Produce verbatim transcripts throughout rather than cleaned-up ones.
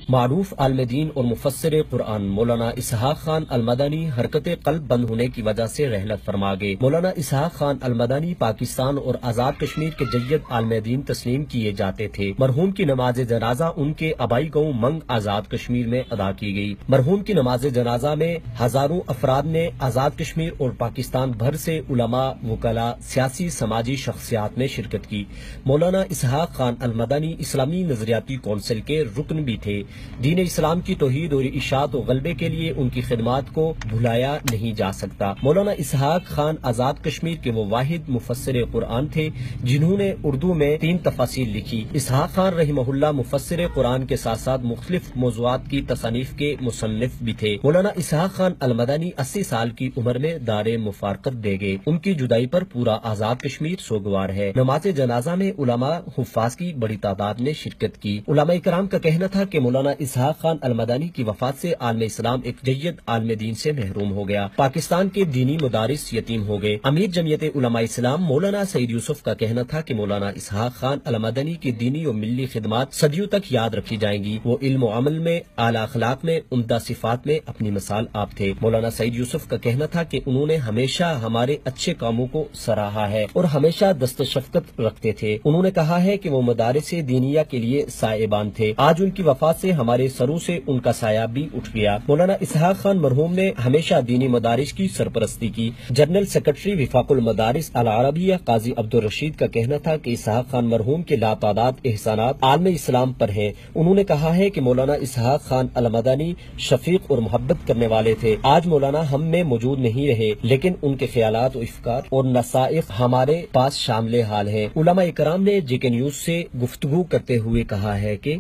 معروف عالم دین اور مفسر قرآن مولانا اسحاق خان المدنی حرکت قلب بند ہونے کی وجہ سے رحلت فرما گئے۔ مولانا اسحاق خان المدنی پاکستان اور آزاد کشمیر کے جید عالم دین تسلیم کیے جاتے تھے۔ مرحوم کی نماز جنازہ ان کے آبائی گاؤں منگ آزاد کشمیر میں ادا کی گئی۔ مرحوم کی نماز جنازہ میں ہزاروں افراد نے آزاد کشمیر اور پاکستان بھر سے علماء، وکلاء، سیاسی سماجی شخصیات نے شرکت کی۔ مولانا اسحاق خان المدنی اسلامی نظریاتی کونسل کے رکن بھی تھے۔ دین اسلام کی توحید اور اشاعت و غلبے کے لیے ان کی خدمات کو بھلایا نہیں جا سکتا۔ مولانا اسحاق خان آزاد کشمیر کے وہ واحد مفسر قرآن تھے جنہوں نے اردو میں تین تفاسیر لکھی۔ اسحاق خان رحمہ اللہ مفسر قرآن کے ساتھ ساتھ مختلف موضوعات کی تصانیف کے مصنف بھی تھے۔ مولانا اسحاق خان المدنی اسی سال کی عمر میں دار مفارقت دے گئے۔ ان کی جدائی پر پورا آزاد کشمیر سوگوار ہے۔ نماز جنازہ میں علماء حفاظ کی بڑی تعداد نے شرکت کی۔ علماء کرام کا کہنا تھا کہ مولانا اسحاق خان المدنی کی وفات سے عالم اسلام ایک جید عالم دین سے محروم ہو گیا۔ پاکستان کے دینی مدارس یتیم ہو گئے۔ امیر جمعیت علماء اسلام مولانا سعید یوسف کا کہنا تھا کہ مولانا اسحاق خان المدنی کی دینی و ملی خدمات صدیوں تک یاد رکھی جائیں گی۔ وہ علم و عمل میں، اعلی اخلاق میں، عمدہ صفات میں اپنی مثال آپ تھے۔ مولانا سعید یوسف کا کہنا تھا کہ انہوں نے ہمیشہ ہمارے اچھے کاموں کو سراہا ہے اور ہمیشہ دست شفقت رکھتے تھے۔ انہوں نے کہا ہے کہ وہ مدارس دینیہ کے لیے سائبان تھے۔ آج ان کی وفات سے ہمارے سروں سے ان کا سایہ بھی اٹھ گیا۔ مولانا اسحاق خان مرحوم نے ہمیشہ دینی مدارس کی سرپرستی کی۔ جنرل سیکرٹری وفاق المدارس العربیہ قاضی عبدالرشید کا کہنا تھا کہ اسحاق خان مرحوم کے لاتعداد احسانات عالم اسلام پر ہیں۔ انہوں نے کہا ہے کہ مولانا اسحاق خان المدنی شفیق اور محبت کرنے والے تھے۔ آج مولانا ہم میں موجود نہیں رہے، لیکن ان کے خیالات و افکار اور نصائح ہمارے پاس شامل حال ہیں۔ علماء کرام نے جے کے نیوز سے گفتگو کرتے ہوئے کہا ہے کہ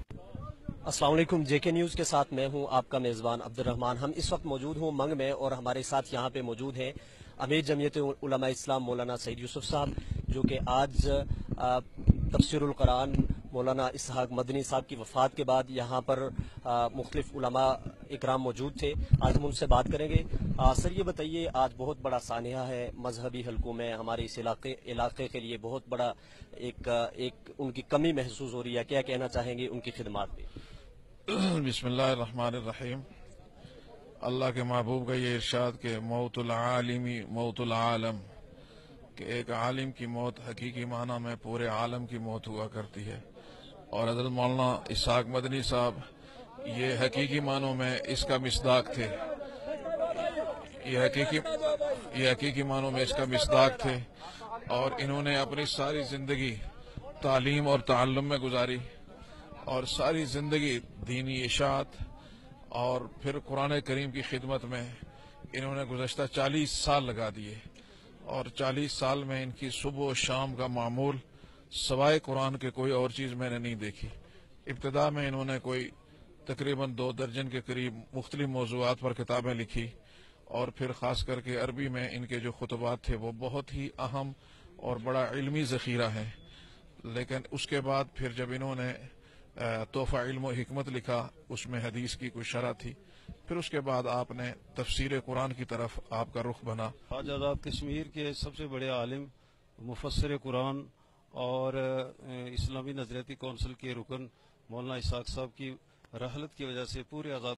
السلام علیکم، جے کے نیوز کے ساتھ میں ہوں آپ کا میزبان عبد الرحمان۔ ہم اس وقت موجود ہوں منگ میں اور ہمارے ساتھ یہاں پہ موجود ہیں امیر جمعیت علماء اسلام مولانا سعید یوسف صاحب، جو کہ آج تفسیر القرآن مولانا اسحاق مدنی صاحب کی وفات کے بعد یہاں پر مختلف علماء اکرام موجود تھے۔ آج ہم ان سے بات کریں گے۔ سر یہ بتائیے، آج بہت بڑا سانحہ ہے مذہبی حلقوں میں، ہمارے اس علاقے علاقے کے لیے بہت بڑا ایک ایک ان کی کمی محسوس ہو رہی ہے، کیا کہنا چاہیں گے ان کی خدمات پہ؟ بسم اللہ الرحمن الرحیم۔ اللہ کے محبوب کا یہ ارشاد کہ موت العالمی موت العالم، کہ ایک عالم کی موت حقیقی معنی میں پورے عالم کی موت ہوا کرتی ہے، اور حضرت مولانا اسحاق مدنی صاحب یہ حقیقی معنوں میں اس کا مصداق تھے۔ یہ حقیقی یہ حقیقی معنوں میں اس کا مصداق تھے، اور انہوں نے اپنی ساری زندگی تعلیم اور تعلم میں گزاری، اور ساری زندگی دینی اشاعت اور پھر قرآن کریم کی خدمت میں انہوں نے گزشتہ چالیس سال لگا دیے، اور چالیس سال میں ان کی صبح و شام کا معمول سوائے قرآن کے کوئی اور چیز میں نے نہیں دیکھی۔ ابتدا میں انہوں نے کوئی تقریباً دو درجن کے قریب مختلف موضوعات پر کتابیں لکھی، اور پھر خاص کر کے عربی میں ان کے جو خطبات تھے وہ بہت ہی اہم اور بڑا علمی ذخیرہ ہے۔ لیکن اس کے بعد پھر جب انہوں نے تحفہ علم و حکمت لکھا، اس میں حدیث کی کوئی شرح تھی، پھر اس کے بعد آپ نے تفسیر قرآن کی طرف آپ کا رخ بنا۔ آج آزاد کشمیر کے سب سے بڑے عالم، مفسر قرآن اور اسلامی نظریاتی کونسل کے رکن مولانا اسحاق صاحب کی رحلت کی وجہ سے پورے آزاد